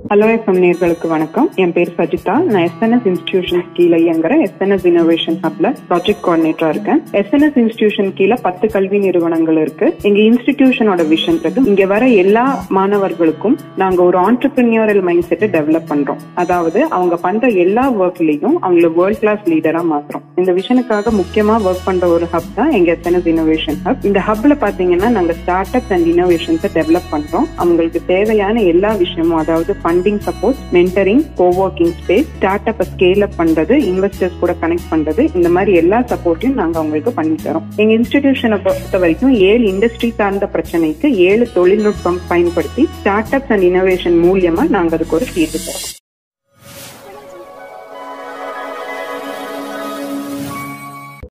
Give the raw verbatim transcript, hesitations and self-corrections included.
Hellofm நேயர்களுக்கு வணக்கம். என் பேர் சஜிதா. நான் S N S Institution கீழே இயங்குற S N S Innovation Hubல ப்ராஜெக்ட் கோஆர்டினேட்டரா இருக்கேன். S N S Institution கீழே பத்து கல்வி நிறுவனங்கள் இருக்கு. எங்க இன்ஸ்டிடியூஷனோட விஷன் இருக்கு. இங்க வர எல்லா மாணவர்களுக்கும் நாங்க ஒரு ஆண்டர்பிரினியரல் மைண்ட் செட்டை டெவலப் பண்றோம். அதாவது அவங்க பண்ற எல்லா ஒர்க்லயும் அவங்கள வேர்ல்ட் கிளாஸ் லீடரா மாத்துறோம். இந்த விஷனுக்காக முக்கியமா ஒர்க் பண்ற ஒரு ஹப் தான் எங்க S N S Innovation Hub. இந்த ஹப்ல பாத்தீங்கன்னா நாங்க ஸ்டார்ட் அப்ஸ் அண்ட் இனோவேஷன்ஸை டெவலப் பண்றோம். அவங்களுக்கு தேவையான எல்லா விஷயமும், அதாவது funding support, mentoring, coworking space, start up scale up பண்றது, இன்வெஸ்டர்ஸ் கூட கனெக்ட் பண்றது, இந்த மாதிரி எல்லா சப்போர்ட்டையும் நாங்க அவங்களுக்கு பண்ணி தரோம். எங்க இன்ஸ்டிடியூஷனை பொறுத்த வரைக்கும் ஏழு இண்டஸ்ட்ரி சார்ந்த பிரச்சனைக்கு ஏழு தொழில்நுட்பம் பயன்படுத்தி ஸ்டார்ட் அப்ஸ் அண்ட் இனோவேஷன் மூலியமா நாங்க அதுக்கு ஒரு தீர்வு தரோம்.